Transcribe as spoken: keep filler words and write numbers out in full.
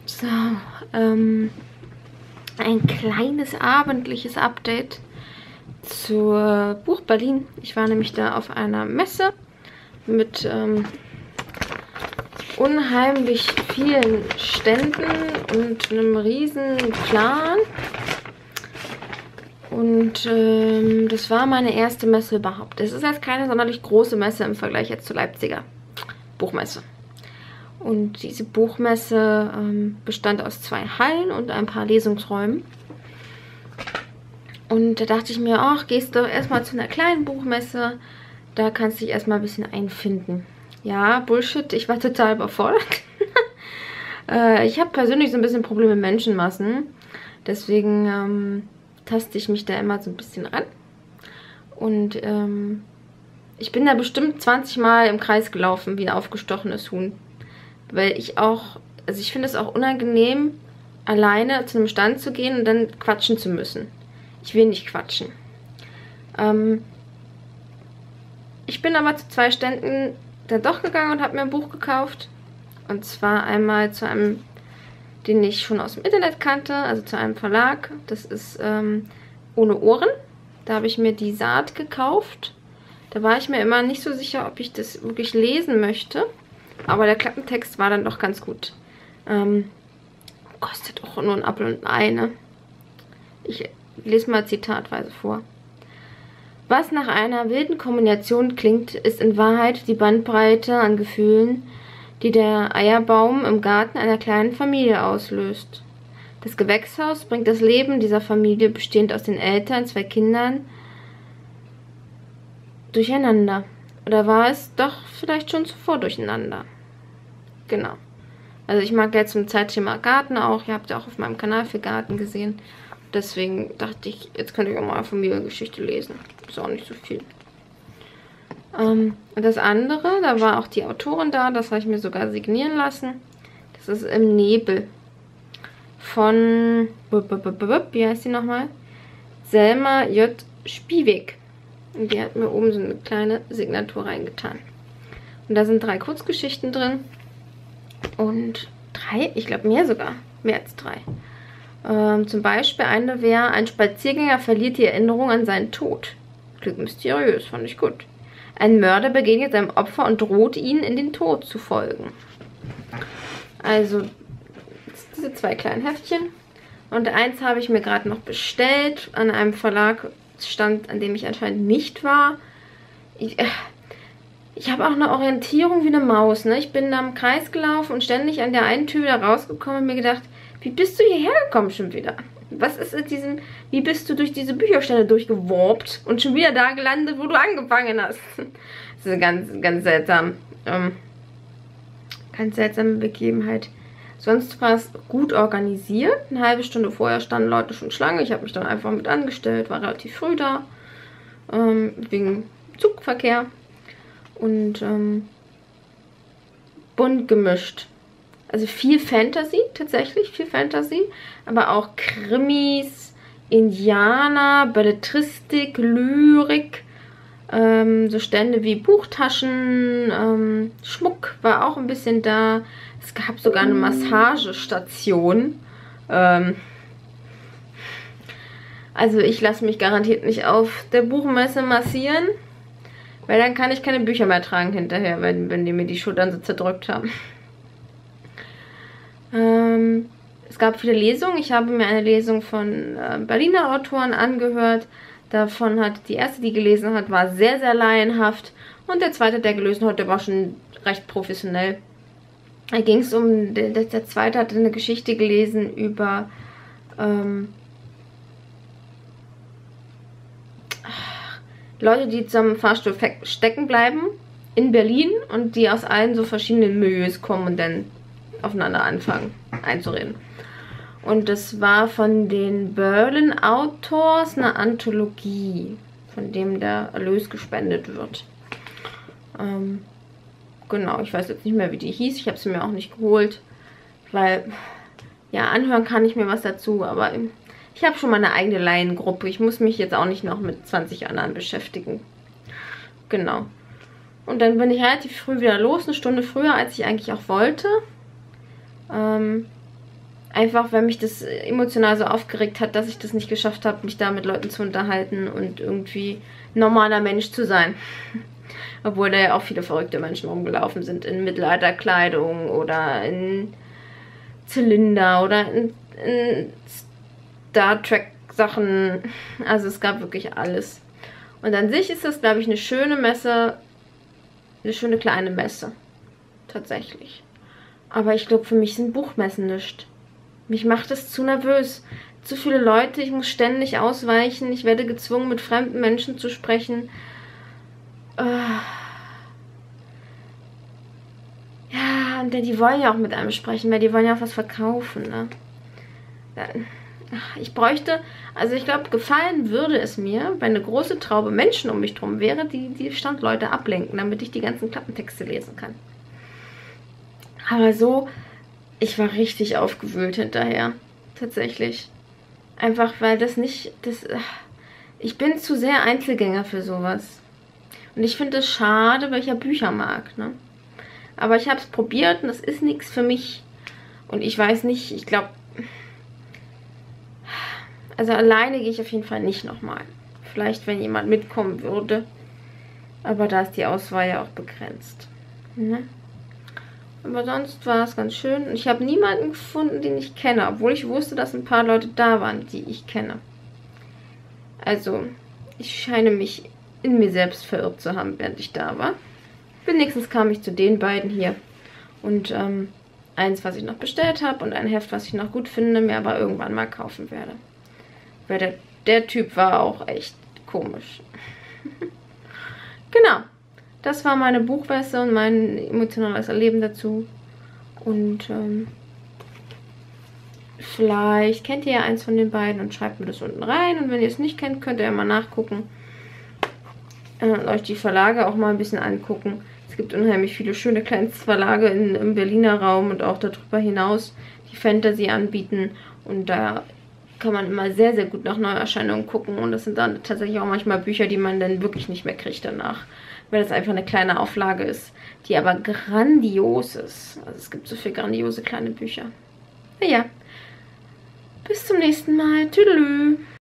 So, ähm, ein kleines abendliches Update zur Buch Berlin. Ich war nämlich da auf einer Messe mit ähm, unheimlich vielen Ständen und einem riesen Plan. Und ähm, das war meine erste Messe überhaupt. Es ist jetzt keine sonderlich große Messe im Vergleich jetzt zur Leipziger Buchmesse. Und diese Buchmesse ähm, bestand aus zwei Hallen und ein paar Lesungsräumen. Und da dachte ich mir, ach, gehst du erstmal zu einer kleinen Buchmesse, da kannst du dich erstmal ein bisschen einfinden. Ja, Bullshit, ich war total überfordert. äh, ich habe persönlich so ein bisschen Probleme mit Menschenmassen. Deswegen ähm, taste ich mich da immer so ein bisschen ran. Und ähm, ich bin da bestimmt zwanzig Mal im Kreis gelaufen, wie ein aufgestochenes Huhn. Weil ich auch, also ich finde es auch unangenehm, alleine zu einem Stand zu gehen und dann quatschen zu müssen. Ich will nicht quatschen. Ähm, ich bin aber zu zwei Ständen dann doch gegangen und habe mir ein Buch gekauft. Und zwar einmal zu einem, den ich schon aus dem Internet kannte, also zu einem Verlag. Das ist ähm, Ohne Ohren. Da habe ich mir die Saat gekauft. Da war ich mir immer nicht so sicher, ob ich das wirklich lesen möchte. Aber der Klappentext war dann doch ganz gut. Ähm, kostet auch nur ein Apfel und ein Ei, ne? Ich lese mal zitatweise vor. Was nach einer wilden Kombination klingt, ist in Wahrheit die Bandbreite an Gefühlen, die der Eierbaum im Garten einer kleinen Familie auslöst. Das Gewächshaus bringt das Leben dieser Familie, bestehend aus den Eltern, zwei Kindern, durcheinander. Oder war es doch vielleicht schon zuvor durcheinander? Genau. Also ich mag jetzt zum Zeitthema Garten auch. Ihr habt ja auch auf meinem Kanal viel Garten gesehen. Deswegen dachte ich, jetzt könnte ich auch mal eine Familiengeschichte lesen. Ist auch nicht so viel. Ähm, und das andere, da war auch die Autorin da. Das habe ich mir sogar signieren lassen. Das ist Im Nebel. Von, wie heißt die nochmal? Selma J. Spieweg. Und die hat mir oben so eine kleine Signatur reingetan. Und da sind drei Kurzgeschichten drin. Und drei, ich glaube mehr sogar. Mehr als drei. Ähm, zum Beispiel eine wäre, ein Spaziergänger verliert die Erinnerung an seinen Tod. Klingt mysteriös, fand ich gut. Ein Mörder begegnet seinem Opfer und droht ihnen in den Tod zu folgen. Also, diese zwei kleinen Heftchen. Und eins habe ich mir gerade noch bestellt an einem Verlag. Stand, an dem ich anscheinend nicht war. Ich, äh, ich habe auch eine Orientierung wie eine Maus. Ne? Ich bin da im Kreis gelaufen und ständig an der einen Tür wieder rausgekommen und mir gedacht, wie bist du hierher gekommen schon wieder? Was ist in diesem, wie bist du durch diese Bücherstände durchgeworbt und schon wieder da gelandet, wo du angefangen hast? Das ist eine ganz, ganz seltsam. Ähm, ganz seltsame Begebenheit. Sonst war es gut organisiert. Eine halbe Stunde vorher standen Leute schon Schlange. Ich habe mich dann einfach mit angestellt, war relativ früh da. Ähm, wegen Zugverkehr. Und ähm, bunt gemischt. Also viel Fantasy, tatsächlich, viel Fantasy. Aber auch Krimis, Indianer, Belletristik, Lyrik. Ähm, so Stände wie Buchtaschen, ähm, Schmuck war auch ein bisschen da. Es gab sogar eine Massagestation. Ähm, also ich lasse mich garantiert nicht auf der Buchmesse massieren, weil dann kann ich keine Bücher mehr tragen hinterher, wenn, wenn die mir die Schultern so zerdrückt haben. Ähm, es gab viele Lesungen. Ich habe mir eine Lesung von äh, Berliner Autoren angehört. Davon hat die erste, die gelesen hat, war sehr, sehr laienhaft. Und der zweite, der gelesen hat, der war schon recht professionell. Da ging es um, der, der zweite hatte eine Geschichte gelesen über ähm, Leute, die zum Fahrstuhl stecken bleiben in Berlin und die aus allen so verschiedenen Milieus kommen und dann aufeinander anfangen einzureden. Und das war von den Berlin Autors eine Anthologie, von dem der Erlös gespendet wird. Ähm, genau, ich weiß jetzt nicht mehr, wie die hieß. Ich habe sie mir auch nicht geholt, weil, ja, anhören kann ich mir was dazu, aber ich habe schon meine eigene Laiengruppe. Ich muss mich jetzt auch nicht noch mit zwanzig anderen beschäftigen. Genau. Und dann bin ich relativ früh wieder los, eine Stunde früher, als ich eigentlich auch wollte. Ähm... Einfach, weil mich das emotional so aufgeregt hat, dass ich das nicht geschafft habe, mich da mit Leuten zu unterhalten und irgendwie ein normaler Mensch zu sein. Obwohl da ja auch viele verrückte Menschen rumgelaufen sind in Mittelalterkleidung oder in Zylinder oder in, in Star Trek Sachen. Also es gab wirklich alles. Und an sich ist das, glaube ich, eine schöne Messe, eine schöne kleine Messe. Tatsächlich. Aber ich glaube, für mich sind Buchmessen nichts. Mich macht das zu nervös. Zu viele Leute, ich muss ständig ausweichen. Ich werde gezwungen, mit fremden Menschen zu sprechen. Äh ja, und die wollen ja auch mit einem sprechen, weil die wollen ja auch was verkaufen, ne? Ich bräuchte, also ich glaube, gefallen würde es mir, wenn eine große Traube Menschen um mich drum wäre, die die Standleute ablenken, damit ich die ganzen Klappentexte lesen kann. Aber so, ich war richtig aufgewühlt hinterher, tatsächlich. Einfach, weil das nicht, das, ich bin zu sehr Einzelgänger für sowas. Und ich finde es schade, weil ich ja Bücher mag, ne? Aber ich habe es probiert und das ist nichts für mich. Und ich weiß nicht, ich glaube, also alleine gehe ich auf jeden Fall nicht nochmal. Vielleicht, wenn jemand mitkommen würde. Aber da ist die Auswahl ja auch begrenzt. Ne? Aber sonst war es ganz schön. Und ich habe niemanden gefunden, den ich kenne. Obwohl ich wusste, dass ein paar Leute da waren, die ich kenne. Also, ich scheine mich in mir selbst verirrt zu haben, während ich da war. Wenigstens kam ich zu den beiden hier. Und ähm, eins, was ich noch bestellt habe und ein Heft, was ich noch gut finde, mir aber irgendwann mal kaufen werde. Weil der, der Typ war auch echt komisch. Genau. Das war meine Buchmesse und mein emotionales Erleben dazu. Und ähm, vielleicht kennt ihr ja eins von den beiden und schreibt mir das unten rein. Und wenn ihr es nicht kennt, könnt ihr ja mal nachgucken. Äh, und euch die Verlage auch mal ein bisschen angucken. Es gibt unheimlich viele schöne Kleinstverlage in, im Berliner Raum und auch darüber hinaus, die Fantasy anbieten. Und da kann man immer sehr, sehr gut nach Neuerscheinungen gucken. Und das sind dann tatsächlich auch manchmal Bücher, die man dann wirklich nicht mehr kriegt danach. Weil das einfach eine kleine Auflage ist, die aber grandios ist. Also es gibt so viele grandiose kleine Bücher. Naja, bis zum nächsten Mal. Tüdelü.